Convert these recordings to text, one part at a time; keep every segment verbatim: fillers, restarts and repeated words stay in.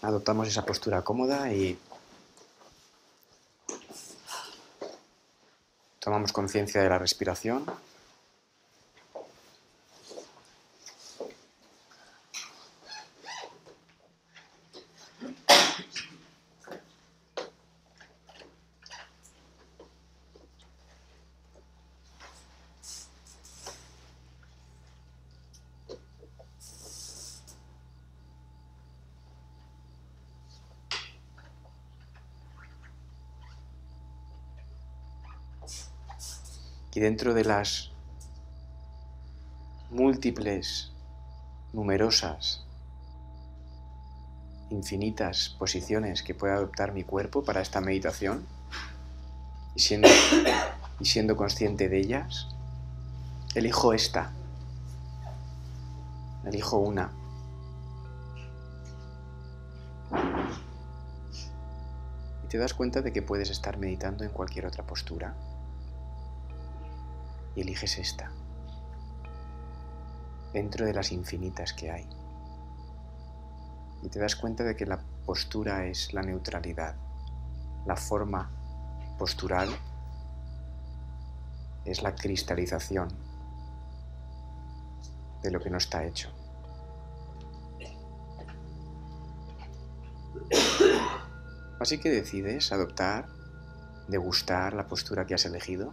adoptamos esa postura cómoda y tomamos conciencia de la respiración. Y dentro de las múltiples, numerosas, infinitas posiciones que puede adoptar mi cuerpo para esta meditación, y siendo, y siendo consciente de ellas, elijo esta, elijo una. Y te das cuenta de que puedes estar meditando en cualquier otra postura. Y eliges esta, dentro de las infinitas que hay. Y te das cuenta de que la postura es la neutralidad. La forma postural es la cristalización de lo que no está hecho. Así que decides adoptar, degustar la postura que has elegido.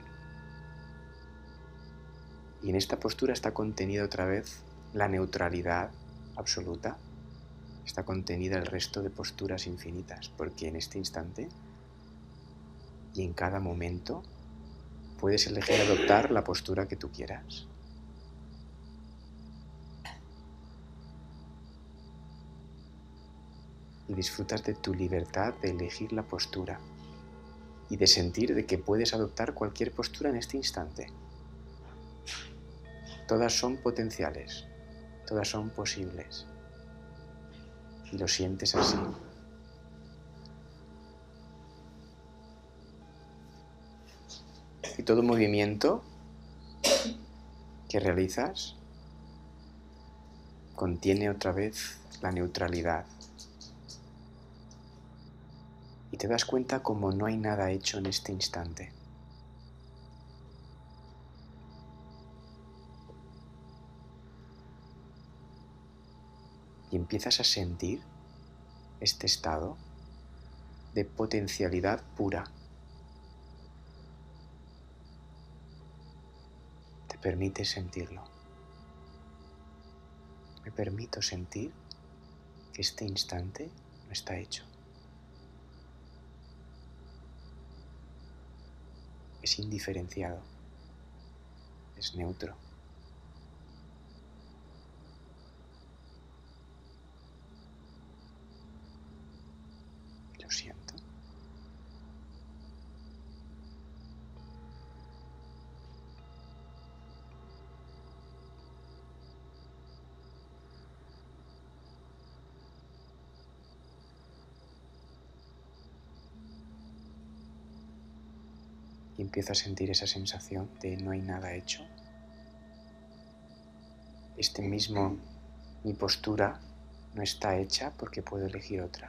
Y en esta postura está contenida otra vez la neutralidad absoluta. Está contenida el resto de posturas infinitas, porque en este instante y en cada momento puedes elegir adoptar la postura que tú quieras. Y disfrutas de tu libertad de elegir la postura y de sentir de que puedes adoptar cualquier postura en este instante. Todas son potenciales, todas son posibles. Y lo sientes así. Y todo movimiento que realizas contiene otra vez la neutralidad. Y te das cuenta como no hay nada hecho en este instante. Y empiezas a sentir este estado de potencialidad pura. Te permites sentirlo. Me permito sentir que este instante no está hecho. Es indiferenciado. Es neutro. Y lo siento. Y empiezo a sentir esa sensación de no hay nada hecho. Este mismo, mi postura no está hecha porque puedo elegir otra.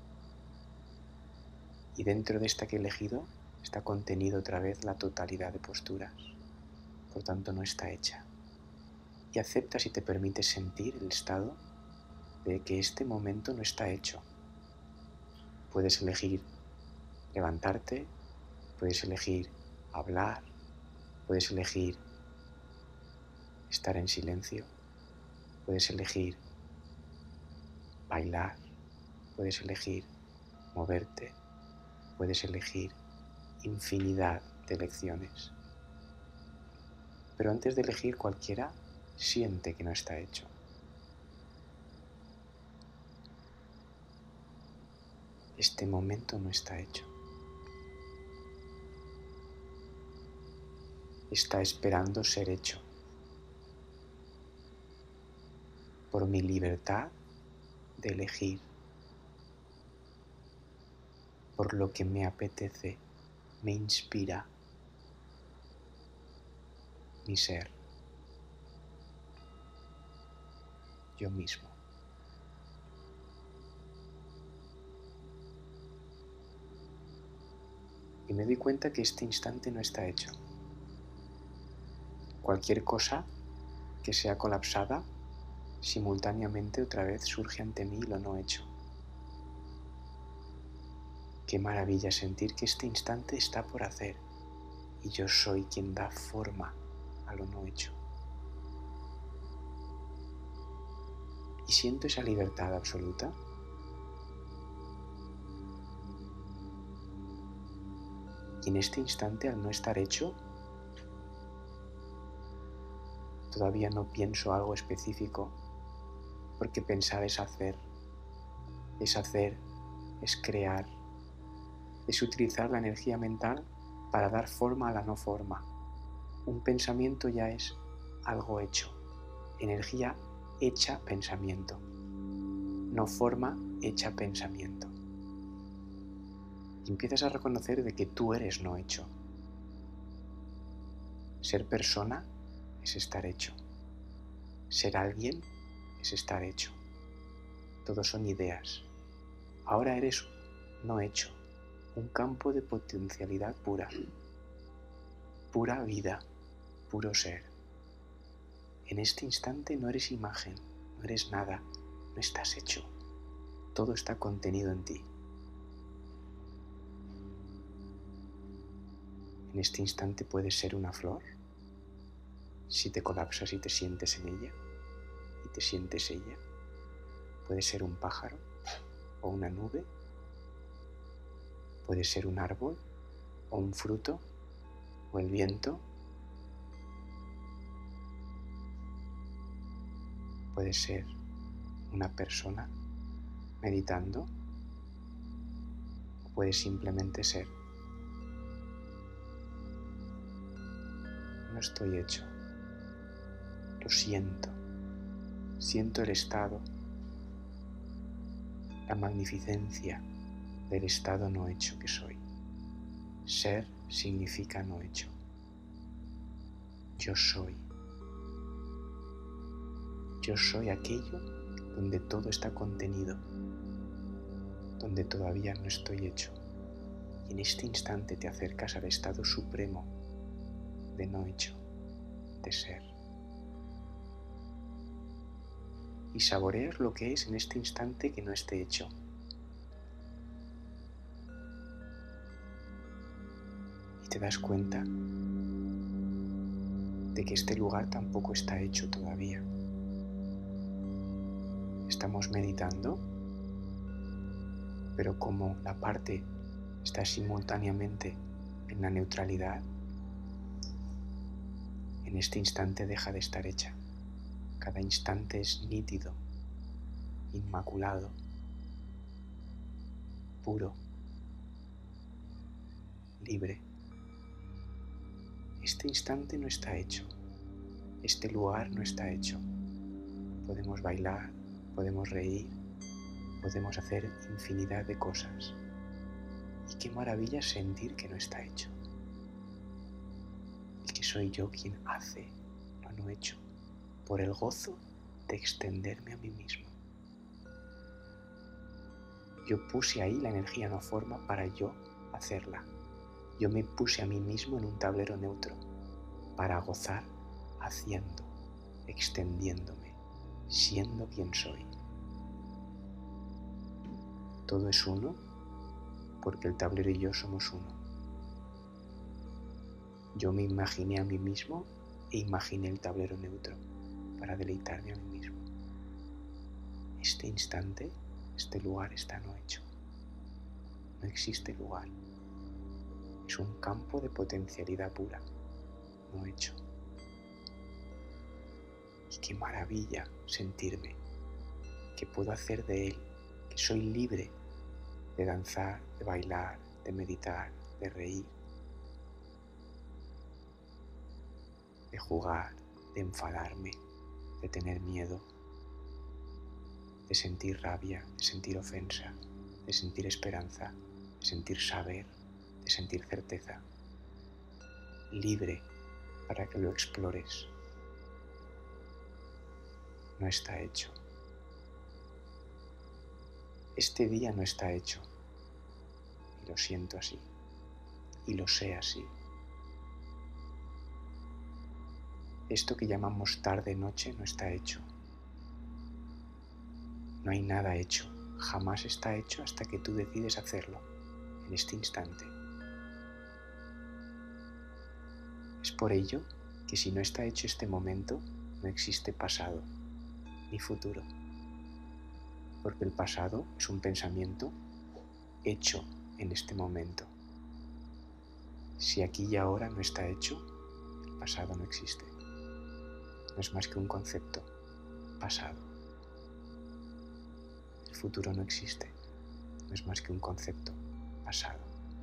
Y dentro de esta que he elegido está contenido otra vez la totalidad de posturas. Por tanto, no está hecha. Y aceptas y te permites sentir el estado de que este momento no está hecho. Puedes elegir levantarte, puedes elegir hablar, puedes elegir estar en silencio, puedes elegir bailar, puedes elegir moverte, puedes elegir infinidad de elecciones. Pero antes de elegir cualquiera, siente que no está hecho. Este momento no está hecho. Está esperando ser hecho. Por mi libertad de elegir. Por lo que me apetece, me inspira mi ser. Yo mismo. y me doy cuenta que este instante no está hecho. Cualquier cosa que sea colapsada, simultáneamente otra vez surge ante mí lo no hecho. Qué maravilla sentir que este instante está por hacer y yo soy quien da forma a lo no hecho. Y siento esa libertad absoluta. Y en este instante, al no estar hecho, todavía no pienso algo específico, porque pensar es hacer, es hacer, es crear, es utilizar la energía mental para dar forma a la no forma. Un pensamiento ya es algo hecho, energía hecha pensamiento, no forma hecha pensamiento. Y empiezas a reconocer de que tú eres no hecho. Ser persona es estar hecho. Ser alguien es estar hecho. Todos son ideas. Ahora eres no hecho, un campo de potencialidad pura. Pura vida, puro ser. En este instante no eres imagen, no eres nada, no estás hecho. Todo está contenido en ti. En este instante puedes ser una flor, si te colapsas y te sientes en ella, y te sientes ella. Puedes ser un pájaro o una nube, puede ser un árbol o un fruto o el viento. Puede ser una persona meditando o puede simplemente ser. No estoy hecho, lo siento, siento el estado, la magnificencia del estado no hecho que soy. Ser significa no hecho. Yo soy. Yo soy aquello donde todo está contenido, donde todavía no estoy hecho. Y en este instante te acercas al estado supremo de no hecho, de ser. Y saboreas lo que es en este instante que no esté hecho. Y te das cuenta de que este lugar tampoco está hecho todavía. Estamos meditando, pero como la parte está simultáneamente en la neutralidad, en este instante deja de estar hecha. Cada instante es nítido, inmaculado, puro, libre. Este instante no está hecho, este lugar no está hecho. Podemos bailar, podemos reír, podemos hacer infinidad de cosas. Y qué maravilla sentir que no está hecho. Y que soy yo quien hace lo no hecho, por el gozo de extenderme a mí mismo. Yo puse ahí la energía no forma para yo hacerla. Yo me puse a mí mismo en un tablero neutro para gozar haciendo, extendiéndome, siendo quien soy. Todo es uno porque el tablero y yo somos uno. Yo me imaginé a mí mismo e imaginé el tablero neutro para deleitarme a mí mismo. Este instante, este lugar está no hecho. No existe lugar. Es un campo de potencialidad pura, no hecho. Y qué maravilla sentirme que puedo hacer de él, que soy libre de danzar, de bailar, de meditar, de reír, de jugar, de enfadarme, de tener miedo, de sentir rabia, de sentir ofensa, de sentir esperanza, de sentir saber, de sentir certeza. Libre para que lo explores. No está hecho. Este día no está hecho. Y lo siento así. y lo sé así. Esto que llamamos tarde-noche no está hecho. No hay nada hecho, jamás está hecho hasta que tú decides hacerlo, en este instante. Es por ello que si no está hecho este momento, no existe pasado ni futuro. Porque el pasado es un pensamiento hecho en este momento. Si aquí y ahora no está hecho, el pasado no existe. No es más que un concepto, pasado. El futuro no existe, no es más que un concepto, pasado.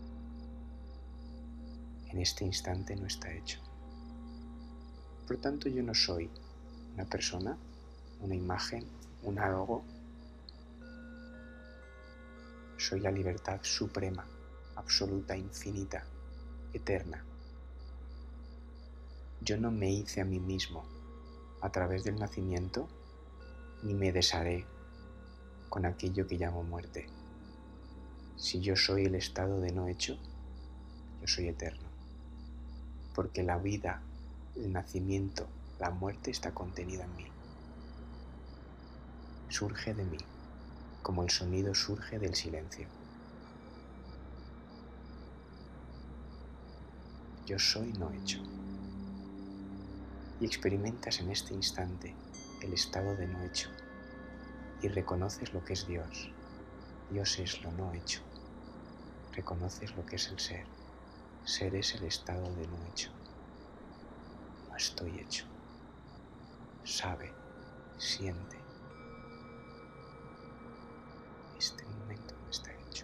En este instante no está hecho. Por tanto, yo no soy una persona, una imagen, un algo. Soy la libertad suprema, absoluta, infinita, eterna. Yo no me hice a mí mismo a través del nacimiento, ni me desharé con aquello que llamo muerte. Si yo soy el estado de no hecho, yo soy eterno. Porque la vida, el nacimiento, la muerte está contenida en mí. Surge de mí, como el sonido surge del silencio. Yo soy no hecho. Y experimentas en este instante el estado de no hecho y reconoces lo que es Dios. Dios es lo no hecho. Reconoces lo que es el ser. Ser es el estado de no hecho. No estoy hecho. Sabe, siente. Este momento no está hecho.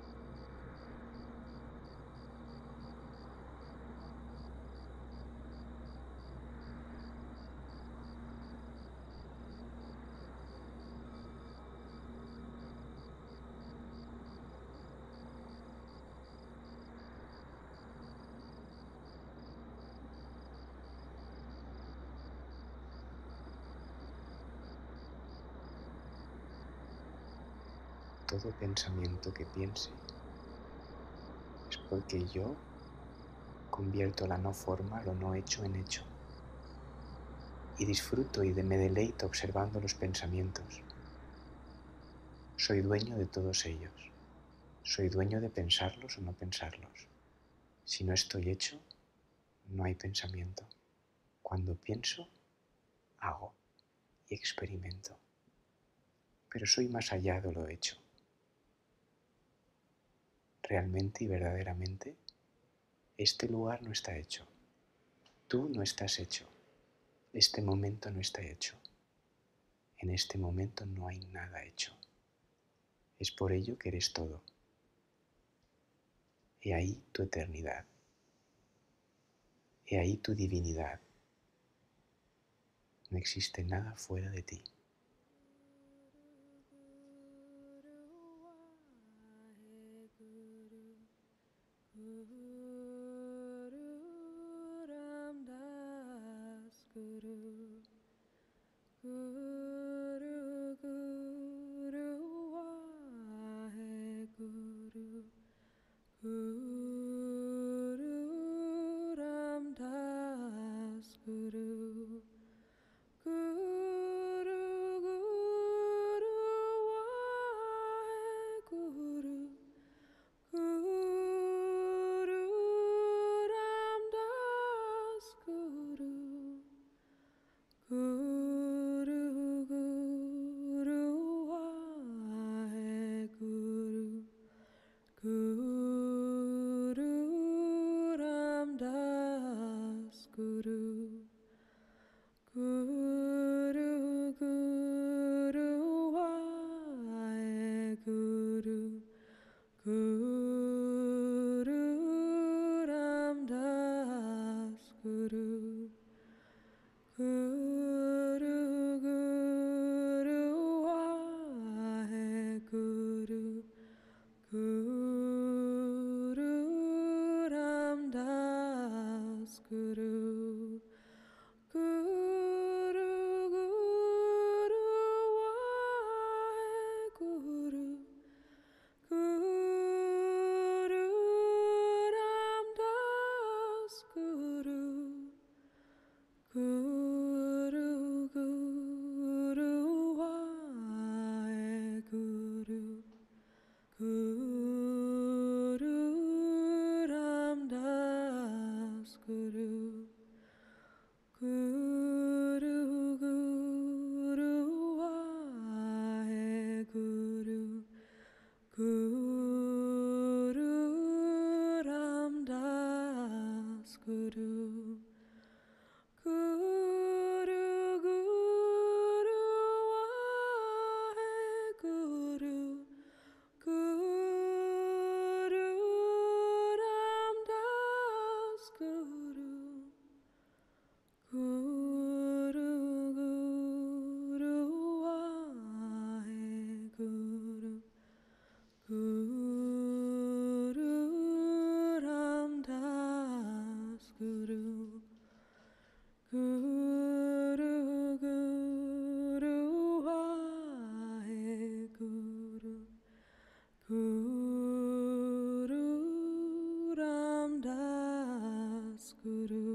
Todo pensamiento que piense es porque yo convierto la no forma, lo no hecho, en hecho. Y disfruto y me deleito observando los pensamientos. Soy dueño de todos ellos. Soy dueño de pensarlos o no pensarlos. Si no estoy hecho, no hay pensamiento. Cuando pienso, hago y experimento. Pero soy más allá de lo hecho. Realmente y verdaderamente, este lugar no está hecho. Tú no estás hecho. Este momento no está hecho. En este momento no hay nada hecho. Es por ello que eres todo. He ahí tu eternidad. He ahí tu divinidad. No existe nada fuera de ti. Guru, Guru, Guru, Waheguru, Guru Ram Das Guru, Guru, Guru, Waheguru, Guru Ram Das Guru, Guru, Guru, Waheguru, Guru Ram Das Guru,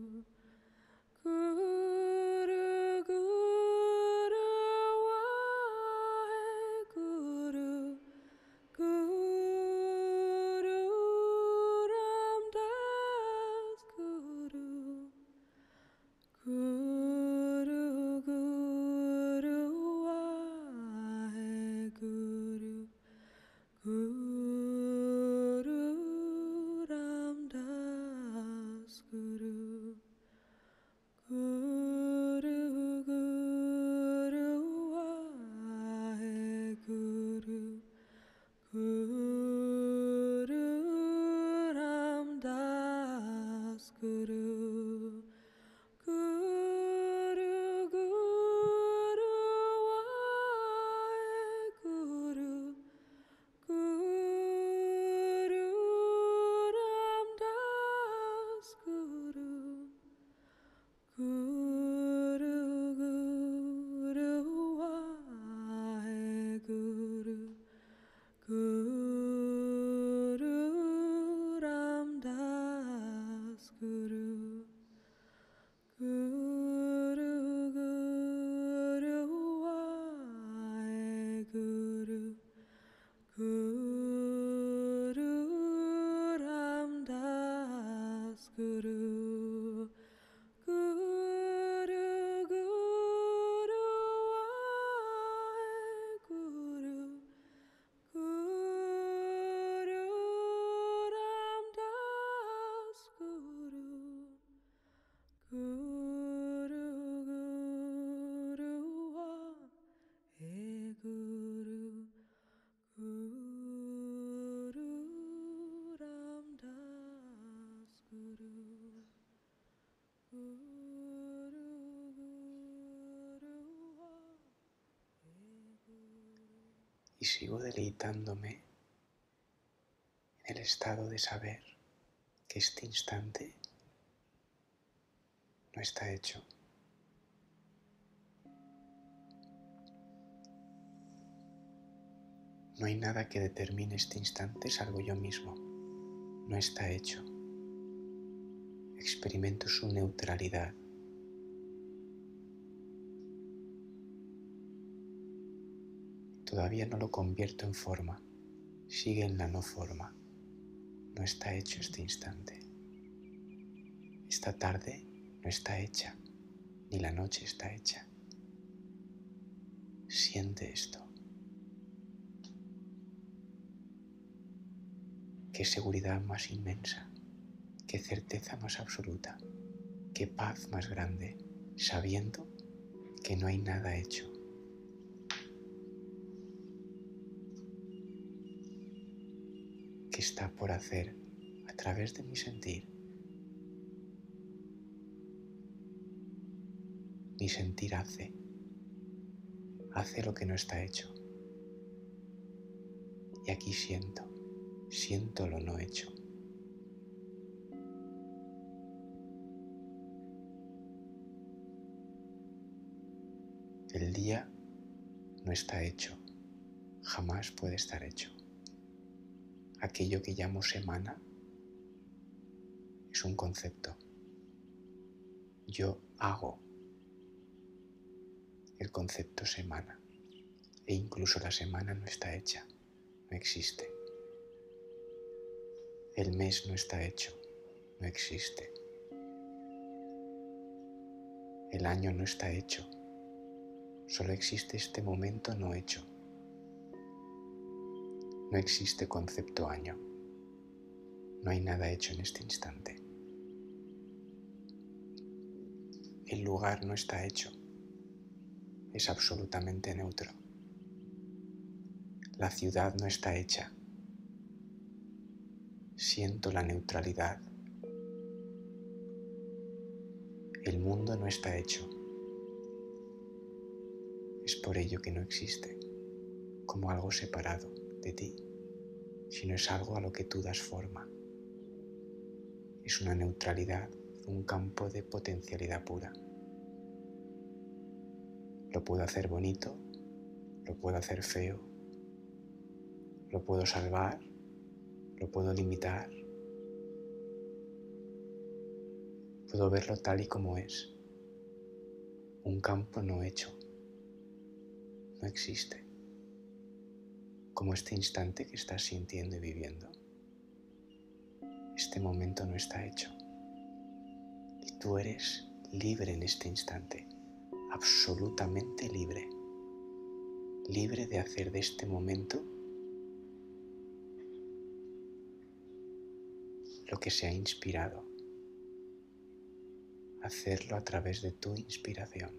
Guru, Guru, Waheguru, Guru Ram Das Guru, Guru, Guru, Waheguru, Guru Ram Das Guru, Guru, Guru, Waheguru, Guru Ram Das Guru, Guru, Guru, Waheguru, Guru Ram Das Guru, Guru, Guru, Waheguru, Guru Ram Das Guru, Guru, Guru, Waheguru, Guru Ram Das Guru, Guru, Guru, Waheguru, Guru Ram Das Guru, Guru, Guru, Waheguru, Guru Ram Das Guru, Guru, Guru, Waheguru. Y sigo deleitándome en el estado de saber que este instante no está hecho. No hay nada que determine este instante salvo yo mismo. No está hecho. Experimento su neutralidad. Todavía no lo convierto en forma. Sigue en la no forma. No está hecho este instante. Esta tarde no está hecha, ni la noche está hecha. Siente esto. Qué seguridad más inmensa, qué certeza más absoluta, qué paz más grande, sabiendo que no hay nada hecho. Que está por hacer a través de mi sentir. Mi sentir hace, hace lo que no está hecho. Y aquí siento, siento lo no hecho. El día no está hecho, jamás puede estar hecho. Aquello que llamo semana es un concepto. Yo hago el concepto semana, e incluso la semana no está hecha, no existe. El mes no está hecho, no existe. El año no está hecho, solo existe este momento no hecho. No existe concepto año, no hay nada hecho en este instante. El lugar no está hecho, es absolutamente neutro. La ciudad no está hecha, siento la neutralidad. El mundo no está hecho, es por ello que no existe como algo separado de ti, sino es algo a lo que tú das forma. Es una neutralidad, un campo de potencialidad pura. Lo puedo hacer bonito, lo puedo hacer feo, lo puedo salvar, lo puedo limitar, puedo verlo tal y como es. Un campo no hecho, no existe, como este instante que estás sintiendo y viviendo. Este momento no está hecho y tú eres libre en este instante, absolutamente libre, libre de hacer de este momento lo que se ha inspirado, hacerlo a través de tu inspiración.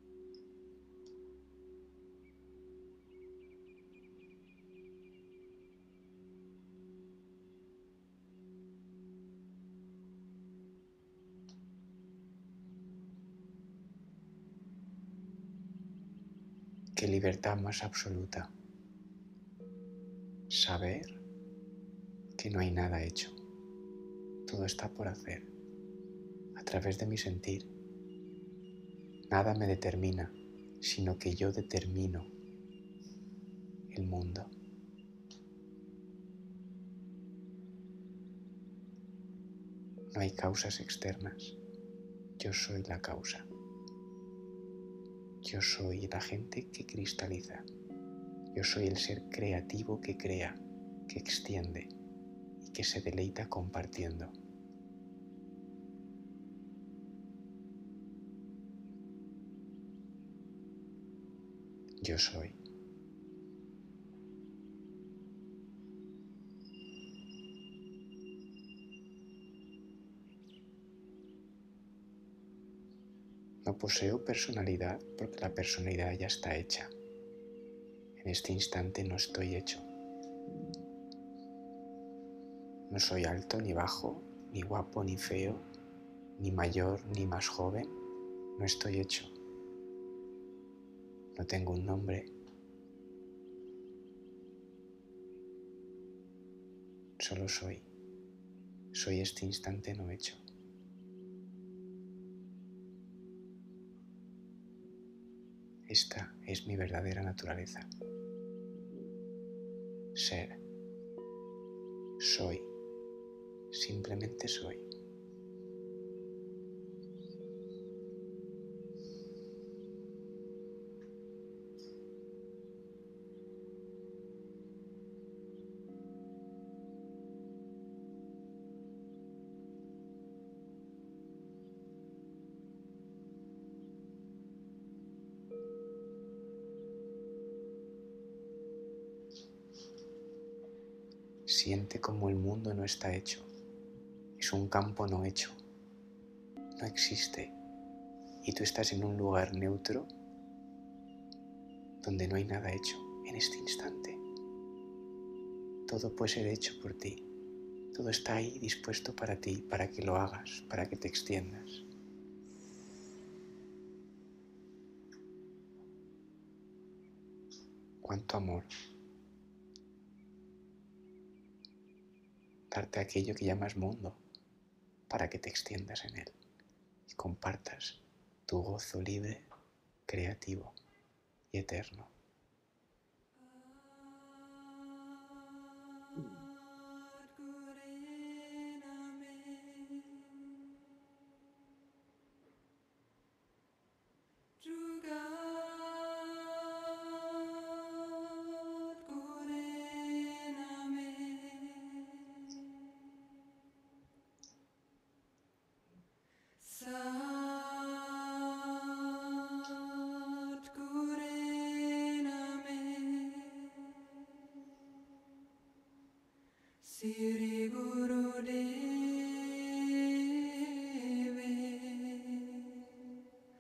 Qué libertad más absoluta. Saber que no hay nada hecho. Todo está por hacer. A través de mi sentir. Nada me determina, sino que yo determino el mundo. No hay causas externas. Yo soy la causa. Yo soy el agente que cristaliza. Yo soy el ser creativo que crea, que extiende y que se deleita compartiendo. Yo soy. No poseo personalidad porque la personalidad ya está hecha. En este instante no estoy hecho. No soy alto ni bajo, ni guapo ni feo, ni mayor ni más joven. No estoy hecho. No tengo un nombre. Solo soy. Soy este instante no hecho. Esta es mi verdadera naturaleza. Ser. Soy. Simplemente soy. Siente como el mundo no está hecho. Es un campo no hecho. No existe. Y tú estás en un lugar neutro donde no hay nada hecho en este instante. Todo puede ser hecho por ti. Todo está ahí dispuesto para ti, para que lo hagas, para que te extiendas. Cuánto amor. Darte aquello que llamas mundo para que te extiendas en él y compartas tu gozo libre, creativo y eterno. Siri Guru Deve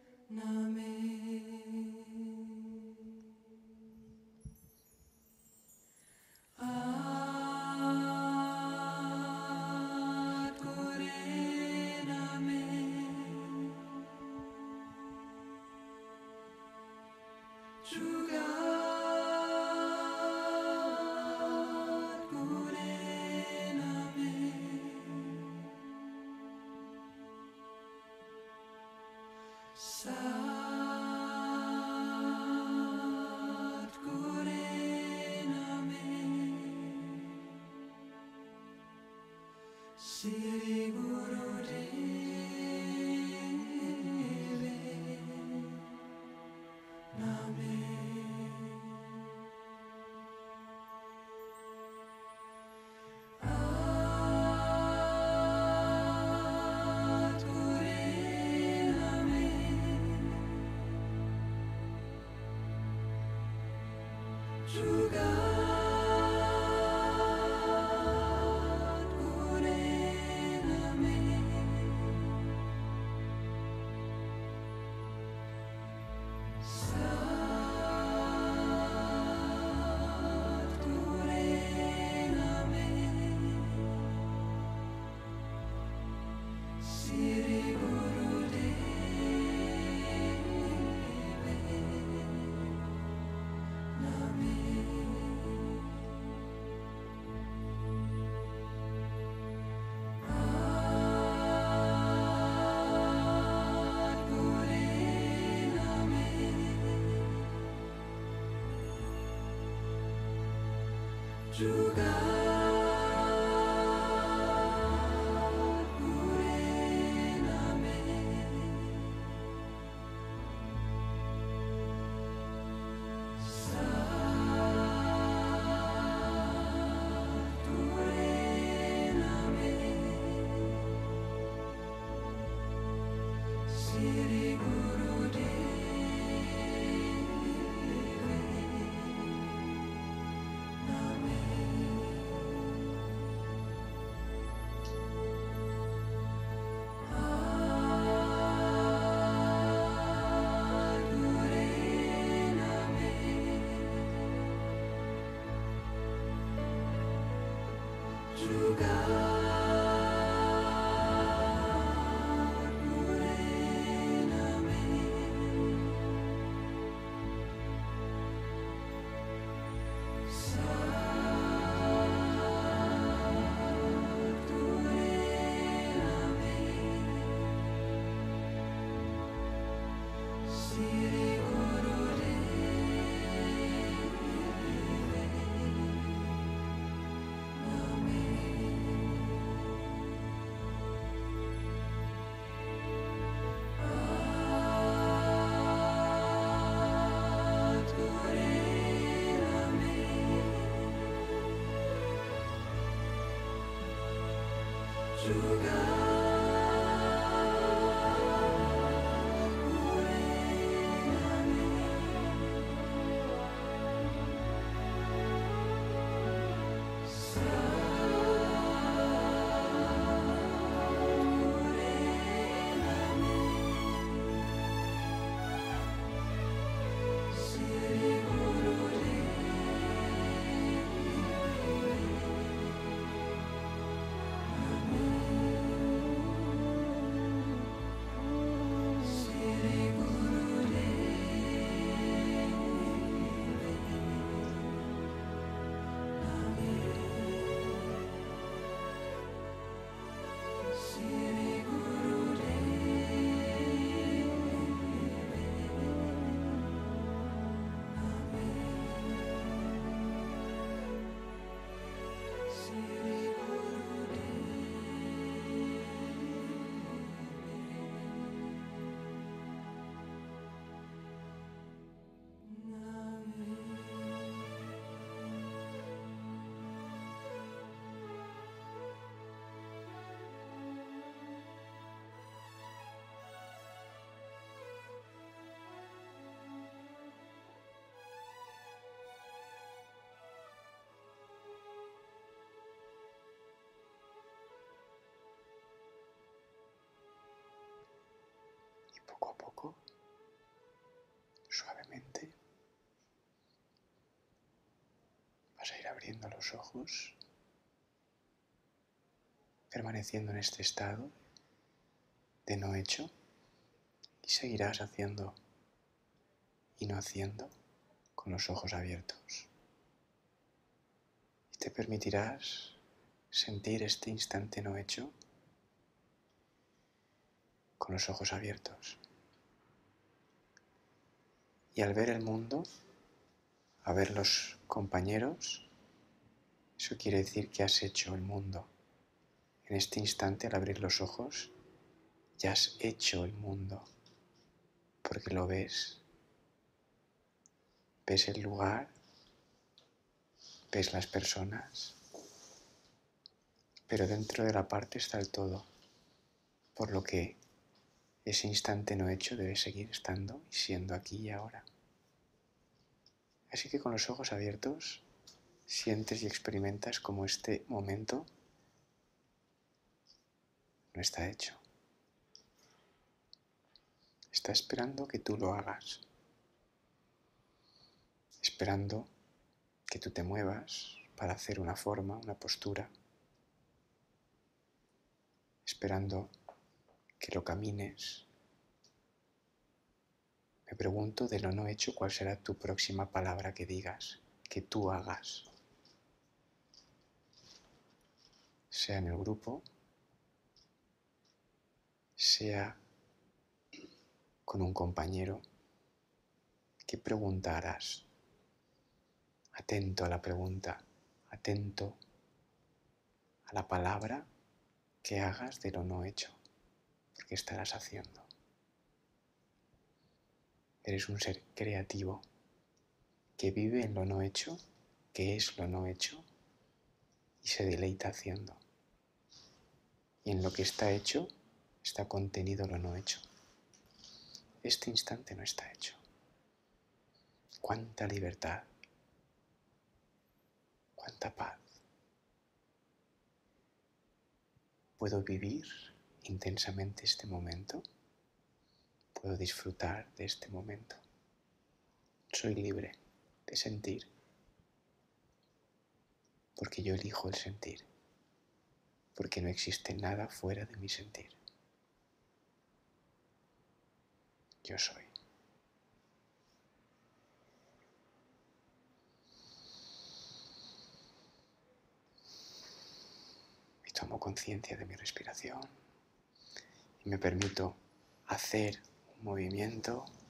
Siri Guru Deve Name At Gure Name Jugat Poco a poco, suavemente, vas a ir abriendo los ojos, permaneciendo en este estado de no hecho, y seguirás haciendo y no haciendo con los ojos abiertos. Y te permitirás sentir este instante no hecho con los ojos abiertos. Y al ver el mundo, a ver los compañeros, eso quiere decir que has hecho el mundo. En este instante, al abrir los ojos, ya has hecho el mundo, porque lo ves. Ves el lugar, ves las personas, pero dentro de la parte está el todo, por lo que ese instante no hecho debe seguir estando y siendo aquí y ahora. Así que con los ojos abiertos, sientes y experimentas como este momento no está hecho. Está esperando que tú lo hagas, esperando que tú te muevas para hacer una forma, una postura, esperando que lo camines. Me pregunto de lo no hecho cuál será tu próxima palabra que digas, que tú hagas, sea en el grupo, sea con un compañero. ¿Qué pregunta harás? Atento a la pregunta, atento a la palabra que hagas de lo no hecho, porque estarás haciendo. Eres un ser creativo que vive en lo no hecho, que es lo no hecho y se deleita haciendo. Y en lo que está hecho está contenido lo no hecho. Este instante no está hecho. Cuánta libertad, cuánta paz. ¿Puedo vivir intensamente este momento? ¿Puedo disfrutar de este momento? Soy libre de sentir, porque yo elijo el sentir, porque no existe nada fuera de mi sentir. Yo soy. Y tomo conciencia de mi respiración y me permito hacer un movimiento